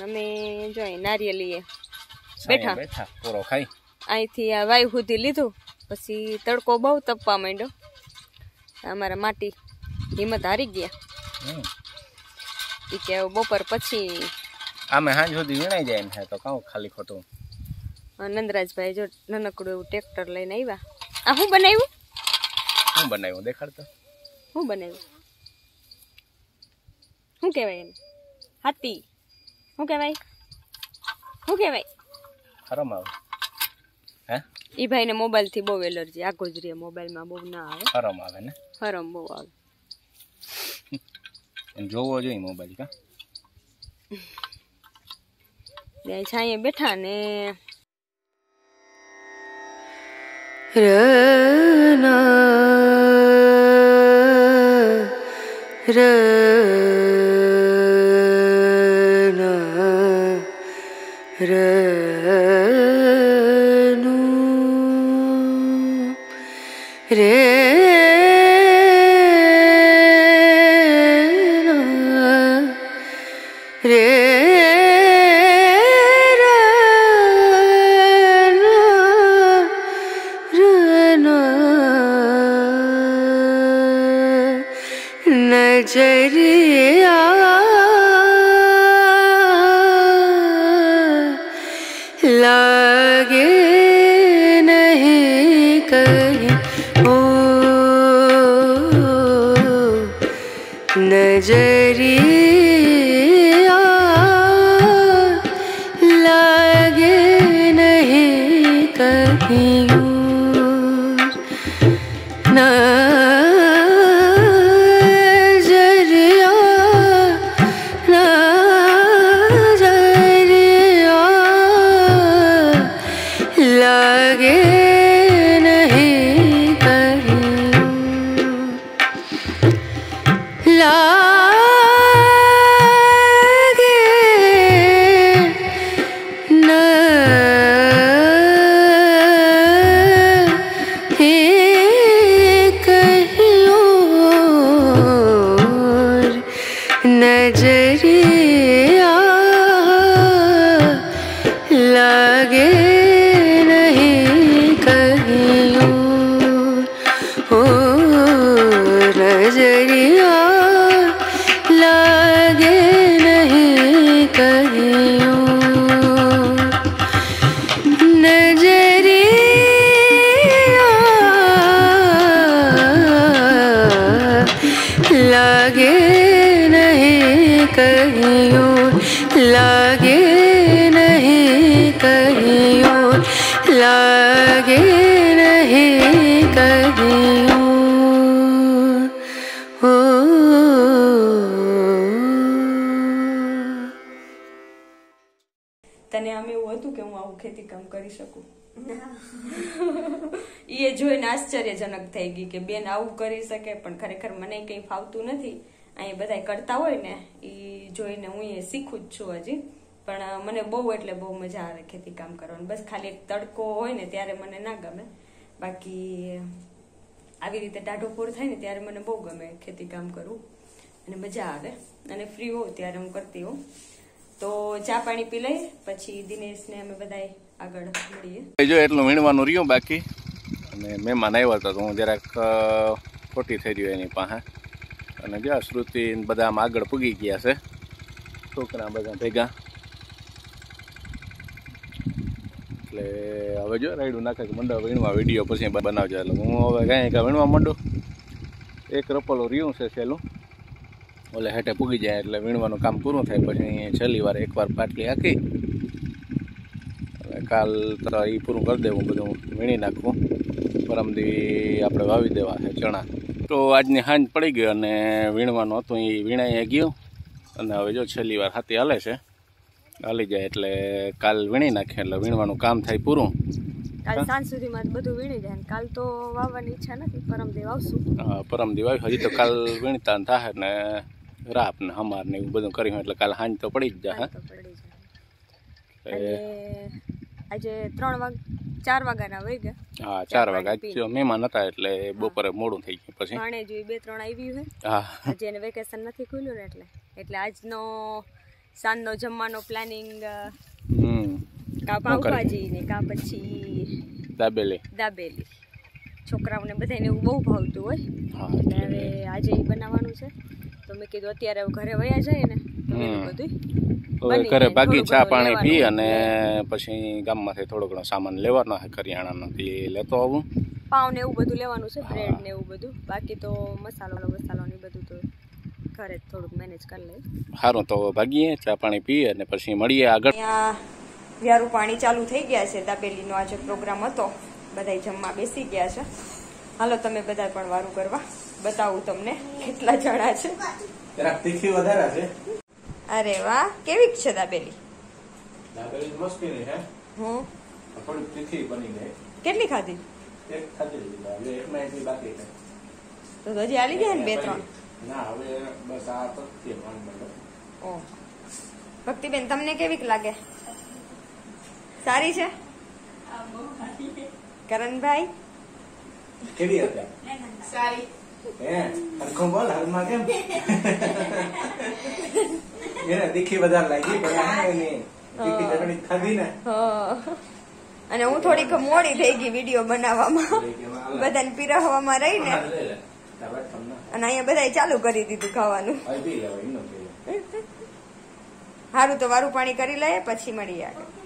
અમે જોઈ નારિયેલીએ બેઠા બેઠા પૂરો ખાઈ અહીંથી આ વાયુ સુધી લીધું પછી તડકો બહુ તપવા માંડ્યો અમારા માટી હિંમત હારી ગયા ઈ કે બપોર પછી આમે સાંજ સુધી વીણાઈ જાય એમ છે તો કાઉ ખાલી ખોટું નંદરાજભાઈ જો નાનકડું એવું ટ્રેક્ટર લઈને આવ્યા આ શું બનાવ્યું દેખાડતો શું બનાવ્યું શું કહેવાય એને હાથી શું કહેવાય હરમ આવે હે ઈ ભાઈને મોબાઈલ થી બહુ એલર્જી આ ગોજરી મોબાઈલમાં બહુ ના આવે હરમ આવે ને હરમ બહુ આવે જોવો જોઈએ મોબાઈલ કા છાંયે બેઠા ને नजरिया लागे नहीं कहीं ओ नजरिया लागे नहीं कहीं તને આમ એવું હતું કે હું આવું ખેતી કામ કરી શકું એ જોઈને આશ્ચર્યજનક થઈ ગઈ કે બેન આવું કરી શકે પણ ખરેખર મને કંઈ ફાવતું નથી અહીંયા બધા કરતા હોય ને એ જોઈને હું એ શીખું જ છું હજી પણ મને બહુ એટલે બહુ મજા આવે ખેતી કામ કરવાની બસ ખાલી એક તડકો હોય ને ત્યારે મને ના ગમે બાકી આવી રીતે ટાઢો પૂર થાય ને ત્યારે મને બહુ ગમે ખેતી કામ કરવું અને મજા આવે અને ફ્રી હોઉં ત્યારે હું કરતી હોઉં તો ચા પાણી પી લઈ પછી દિનેશ ને અમે બધા આગળ મળીએ જો એટલું વીણવાનું રહ્યું બાકી અને મહેમાન આવ્યા હતા તો હું જરાક ખોટી થઈ રહ્યું એની પાસે અને જો શ્રુતિ બધા આમ આગળ પૂગી ગયા છે છોકરા બધા ભેગા એટલે હવે જો રાયડું નાખે કે મંડળ વીણવા વિડીયો પછી બનાવજો એટલે હું હવે કાંઈ વીણવા માંડું એક રપોલું રહ્યું છે સહેલું ઓલે હેઠે પૂગી જાય એટલે વીણવાનું કામ પૂરું થાય પછી છેલ્લી વાર એકવાર પાટલી હાકી એટલે કાલ તો એ પૂરું કરી દેવું બધું વીણી નાખવું પરમદી આપણે વાવી દેવા છે ચણા તો આજની સાંજ પડી ગઈ અને વીણવાનું હતું એ વીણાઈ ગયું અને હવે જો છેલ્લી વાર હાથી હાલે છે હાલી જાય એટલે કાલ વીણી નાખીએ એટલે વીણવાનું કામ થાય પૂરું કાલ સાંજ સુધીમાં બધું વીણી જાય કાલ તો વાવવાની ઈચ્છા નથી પરમદી વાવશું હા પરમદી વાવી હજી તો કાલ વીણતા થાય ને રાપ ને હમાર ને એવું બધું કર્યું એટલે કાલ સાંજ તો પડી જ જાય આજે 4 વાગ્યાના વહી ગયા હા 4 વાગ્યા આજ મહેમાન હતા એટલે બપોરે મોડું થઈ ગયું પછી ભાણે જોઈ 2-3 આવ્યું છે હા હજી એને વેકેશન નથી ખુલ્યું ને એટલે આજનો સાંજનો જમવાનો પ્લાનિંગ હમ કા પાવભાજી ને કા પછી દાબેલી છોકરાઓને બધાને એવું બહુ ભાવતું હોય એટલે હવે આજે ઈ બનાવવાનું છે તો મેં કીધું અત્યારે ઘરે વયા જાય ને બધું ઘરે બાકી ચા પાણી પી અને પછી ગામમાંથી થોડો ઘણો સામાન લેવાનો છે કરિયાણાનો એ લેતો આવું પાવ ને એવું બધું લેવાનું છે બ્રેડ ને એવું બધું બાકી તો મસાલો ને બધું તો ઘરે થોડુંક મેનેજ કરી લઈએ સારું તો ભાગીએ ચા પાણી પી અને પછી મળીએ આગળ વ્યારું પાણી ચાલુ થઈ ગયા છે દાબેલીનો આજે પ્રોગ્રામ હતો બધા જમવા બેસી ગયા છે હાલો તમે બધા પણ વારું કરવા બતાવું તમને કેટલા જણા છે તીખી વધારે છે અરે વાહ કેવી છે દાબેલી મસ્ત છે થોડી તીખી બની ગઈ કેટલી ખાધી એક ખાધી એકમાં એટલી બાકી છે તો હજી આલી ગયા ને 2-3 ના હવે બસ આ પત્તી માંડ ઓ ભક્તિબેન તમને કેવીક લાગે સારી છે કરણભાઈ કેવી હતી સારી હરખો બોલ હાલમાં કેમ એને તીખી વધારે લાગી પણ તીખી ચટણી ખાધી ને અને હું થોડીક મોડી થઈ ગઈ વિડીયો બનાવવામાં બધાને પીરસવામાં રહી ને અને અહીંયા બધા ચાલુ કરી દીધું ખાવાનું સારું તો વારું પાણી કરી લઈએ પછી મળીએ આગળ